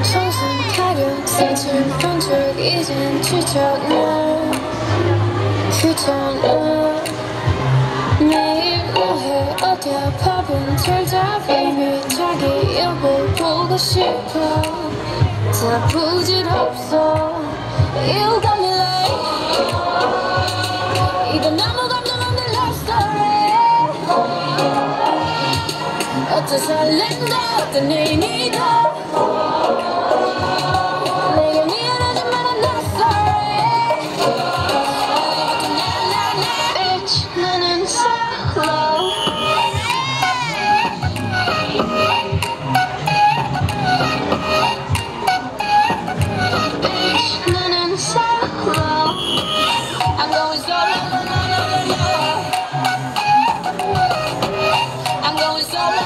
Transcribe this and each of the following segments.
청순 타격 사춘 적 이젠 지쳤나 귀찮아 매일 뭐해 어디야 밥은 잘자 비밀 자기 여보 보고 싶어 다 부질없어 You got me like 이건 아무 감정 없는 love story 어떤 설렘도 어떤 의미도 내게 미안하지만 I'm not sorry Bitch 나는 solo Bitch 나는 solo I'm going solo I'm going solo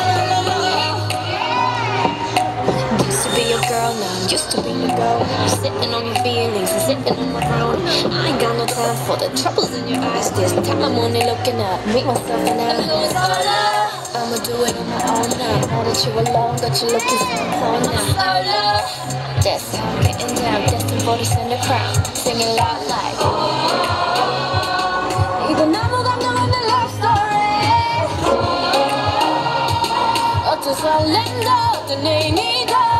Used to be your girl now, used to be your girl. You're sitting on your feelings and sitting on my throne. I ain't got no time for the troubles in your eyes. This time I'm only looking up, make myself an eye. I'ma do it on my own now. Now that you're alone, got you looking so cold now. That's how I'm getting down, destined for the center crown. Singing loud like 이건 아무 감정 없는 love story 어떤 설렘도 어떤 의미도